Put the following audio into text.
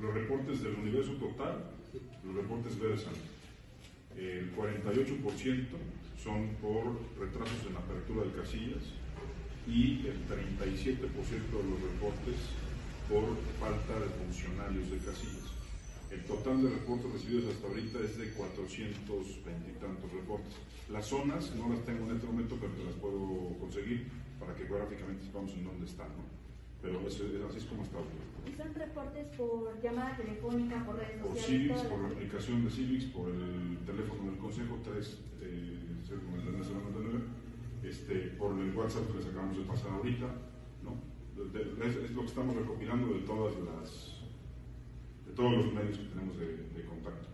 Los reportes del universo total, los reportes versan. El 48% son por retrasos en la apertura de casillas y el 37% de los reportes por falta de funcionarios de casillas. El total de reportes recibidos hasta ahorita es de 420 y tantos reportes. Las zonas no las tengo en este momento, pero te las puedo conseguir para que gráficamente sepamos en dónde están, ¿no? Pero así es como está ahorita. ¿Y son reportes por llamada telefónica, por redes sociales? Por Civics, por la aplicación de Civics, por el teléfono del Consejo 399, por el WhatsApp que les acabamos de pasar ahorita, ¿no? Es lo que estamos recopilando de todos los medios que tenemos de contacto.